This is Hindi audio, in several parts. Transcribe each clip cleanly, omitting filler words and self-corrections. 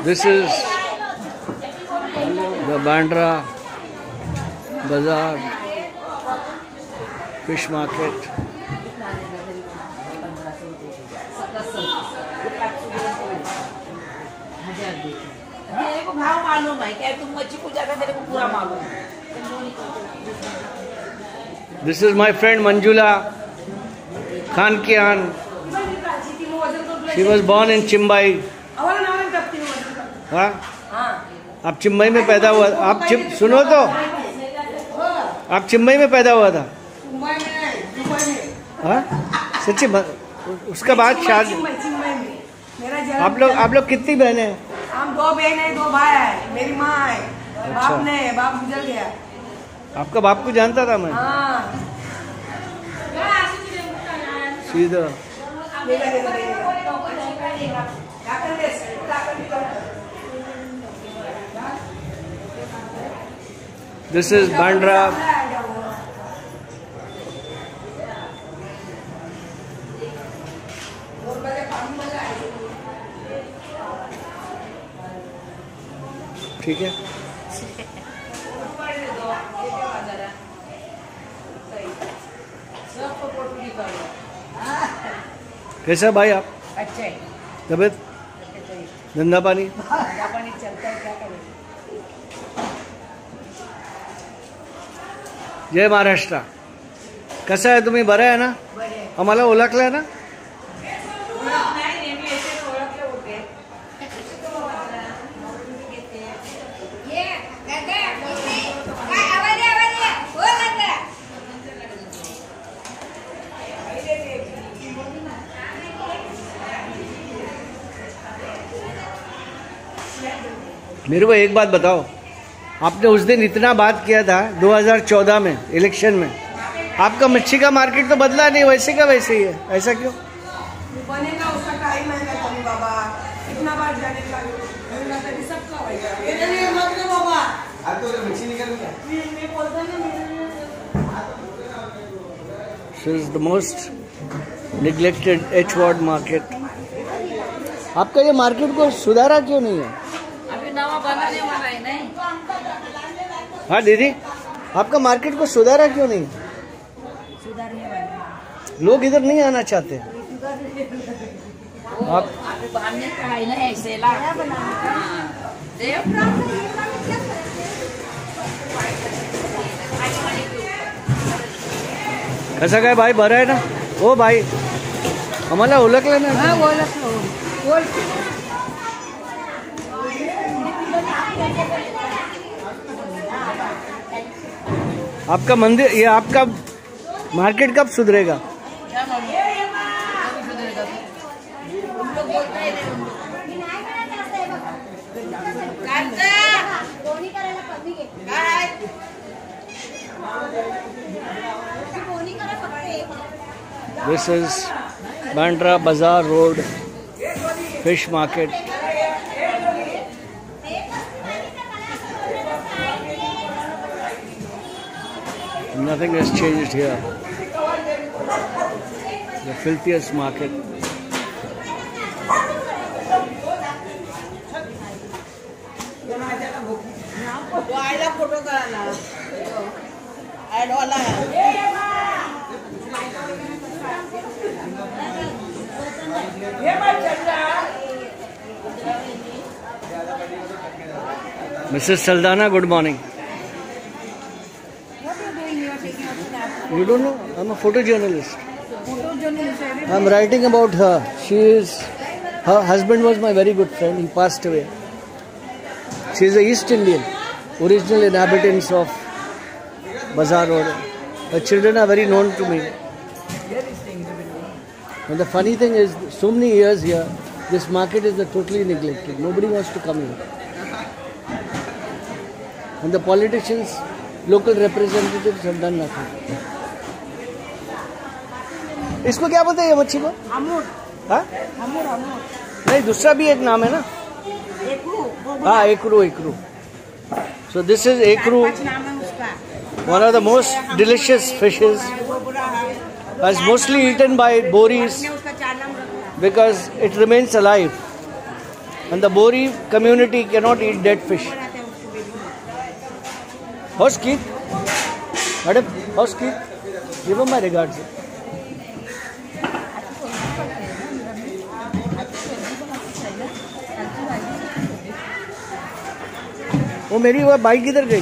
This is the Bandra Bazaar fish market. भाव मालूम है क्या तुम मच्छी पूजा का तेरे को पूरा मालूम है। This is my friend Manjula Khankian. She was born in Chimbai. हाँ? आप चिम्बई में पैदा हुआ? आप सुनो तो, आप चिम्बई में पैदा हुआ था? हाँ? सच्ची? उसका बाद शादी? आप लोग कितनी बहनें हैं? हम 2 बहन है, 2 भाई है, मेरी माँ है। अच्छा। बाप ने बाप गुजर गया। आपका बाप को जानता था मैं? हाँ। सीधा। This is Bandra. ठीक है। कैसा भाई आप? अच्छा है। तबीयत? धंधा पानी? धंधा पानी चलता है, क्या करें। जय महाराष्ट्र. कसं आहे तुम्ही? बरं आहे ना? आम्हाला ओळखलं ना? मेरे को एक बात बताओ, आपने उस दिन इतना बात किया था 2014 में इलेक्शन में, आपका मच्छी का मार्केट तो बदला नहीं, वैसे का वैसे ही है, ऐसा क्यों? बनेगा उसका टाइम है बाबा, इतना बार जाने का सबका बाबा। This is the most neglected H ward market. आपका ये मार्केट को सुधारा क्यों नहीं है? अभी नवा बनाने वाला है नहीं। हाँ दीदी, आपका मार्केट को सुधारा क्यों नहीं? सुधारने वाले लोग इधर नहीं आना चाहते। आप अभी बांधने का है ना, ऐसे ला कसं काय भाई, बरं आहे ना? हो भाई, आम्हाला ओळखलं ना? हाँ ओळखलं. आपका मंदिर, ये आपका मार्केट कब सुधरेगा? This is Bandra Bazaar Road Fish Market. Nothing has changed here. The filthiest market. Photo करायला ऍड वाला Mrs. Saldana, good morning. You don't know? I'm a photojournalist. I'm writing about her. Her husband was my very good friend. He passed away. She is a East Indian, original inhabitants of Bazaar Road. Her children are very known to me. And the funny thing is, so many years here, this market is totally neglected. Nobody wants to come here. And the politicians, local representatives have done nothing. इसको क्या बोलते हैं ये मच्छी को? अमूर. हाँ? अमूर. नहीं, दूसरा भी एक नाम है ना? हाँ, एकरू. So this is ekru, one of the most delicious fishes. Is mostly eaten by Boris because it remains alive. And the Bori community cannot eat dead fish. How's Keith? Madam, how's Keith? Give him my regards. वो मेरी वो बाइक किधर गई?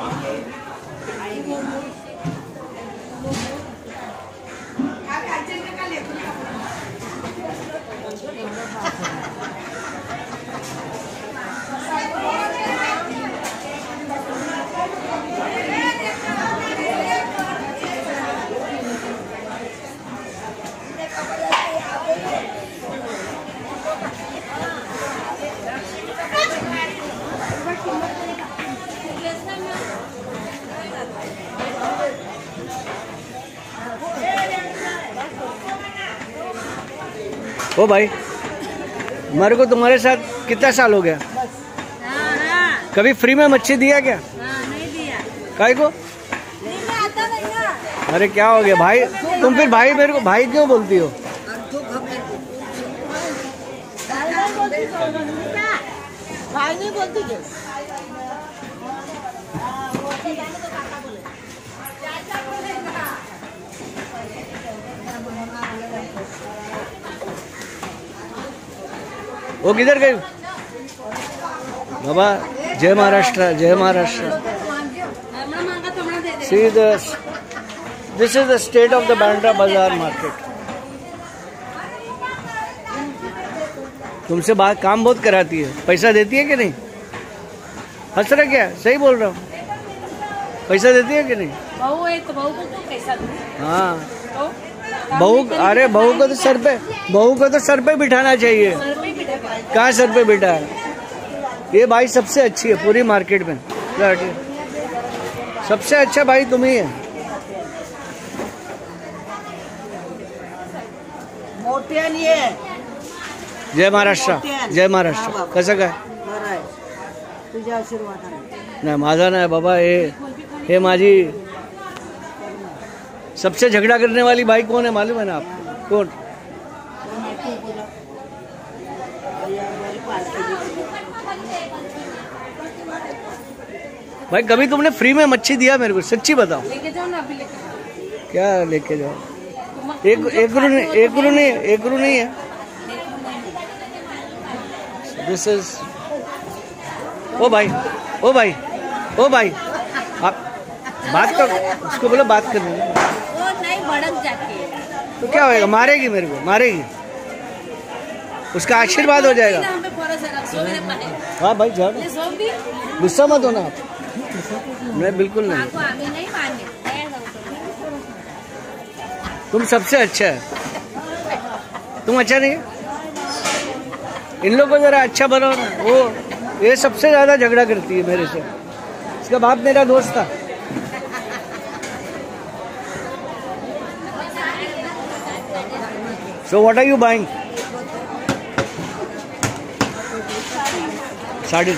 ओ भाई, मेरे को तुम्हारे साथ कितना साल हो गया? कभी फ्री में मच्छी दिया क्या? नहीं दिया। काय को? आता नहीं ना। अरे क्या हो गया भाई, तुम फिर भाई मेरे को भाई क्यों बोलती हो? भाई नहीं बोलती क्या? वो किधर गई? बाबा जय महाराष्ट्र, जय Maharashtra. See this is the state of the Bandra Bazaar market. तुमसे बात काम बहुत कराती है, पैसा देती है कि नहीं? हंस रहा क्या? सही बोल रहा हूँ, पैसा देती है कि नहीं? बहू है तो बहू को क्यों पैसा दूँ? हाँ तो बहू, अरे बहू को तो सर पे बिठाना चाहिए। कहाँ सर पे बिठा है? ये भाई सबसे अच्छी है पूरी मार्केट में, सबसे अच्छा भाई तुम ही है। मोठे नहीं है। जय महाराष्ट्र, जय महाराष्ट्र। कसं काय? तुझ्या आशीर्वाद नाही माझा नाही बाबा, हे माझी सबसे झगड़ा करने वाली भाई कौन है मालूम है ना आपको? कौन? भाई कभी तुमने फ्री में मच्छी दिया मेरे को? सच्ची बताओ। लेके जाओ ना, अभी लेके जाओ। क्या लेके जाओ? एक रू नहीं है। दिस इज ओ भाई आप बात कर, उसको बोलो बात करने। वो नहीं भड़क जाती है तो क्या होएगा? मारेगी मेरे को, मारेगी। उसका आशीर्वाद हो जाएगा। हाँ भाई जाओ, गुस्सा मत होना आप। नहीं बिल्कुल नहीं, तुम सबसे अच्छा है। तुम अच्छा नहीं है? इन लोगों को जरा अच्छा बनाओ ना। वो ये सबसे ज्यादा झगड़ा करती है मेरे से। इसका बाप मेरा दोस्त था। So what are you buying? Sardine.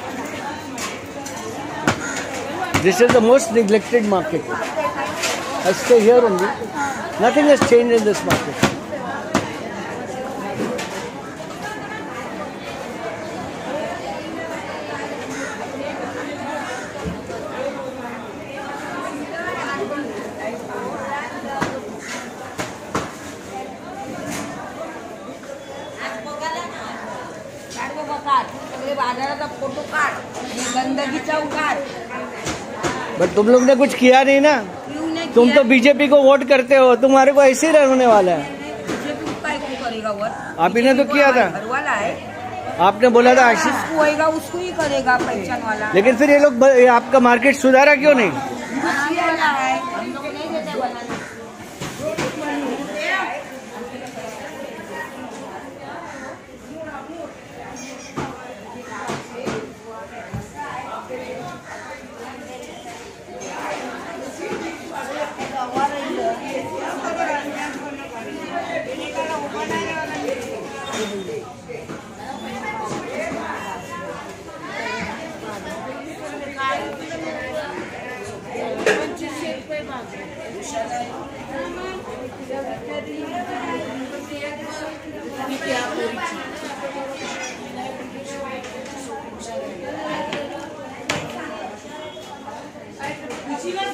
This is the most neglected market. I stay here only. Nothing has changed in this market. Photo काट, गंदगीचा उकाट। बट तुम लोग ने कुछ किया नहीं ना। क्यों नहीं? तुम तो बीजेपी को वोट करते हो, तुम्हारे को ऐसे ही रहने वाला है। बीजेपी का क्यों करेगा वोट? आप ही ने तो किया था। घर वाला है, आपने बोला था आशीष जिसको होएगा उसको ही करेगा पहचान वाला। लेकिन फिर ये लोग आपका मार्केट सुधारा क्यों नहीं? वाला है, हम लोग नहीं देते बनाने।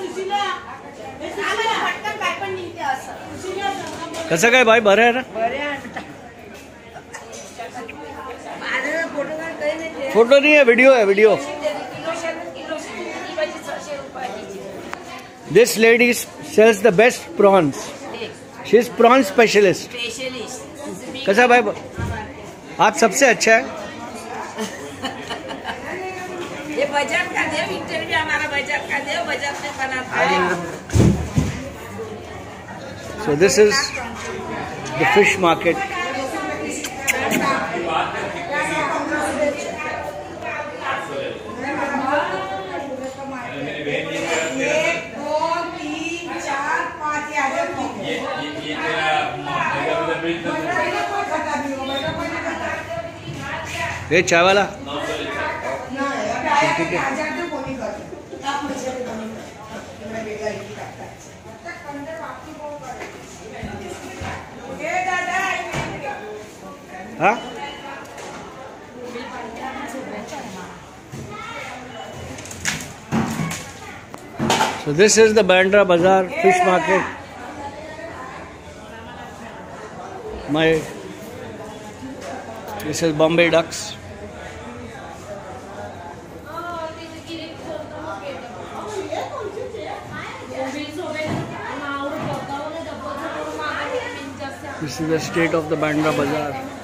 कसं काय बाई, बरं आहे ना? फोटो नहीं है, वीडियो है, video. This lady sells the best prawns. She is prawn specialist. कैसा भाई, आप सबसे अच्छा है. ये बजट का दे, इंटरव्यू हमारा बजट का दे, बजट में बनाता है. So this is the fish market. ये चाय वाला हाँ. So this is the Bandra Bazaar fish market. This is Bombay ducks. This is the state of the Bandra Bazaar.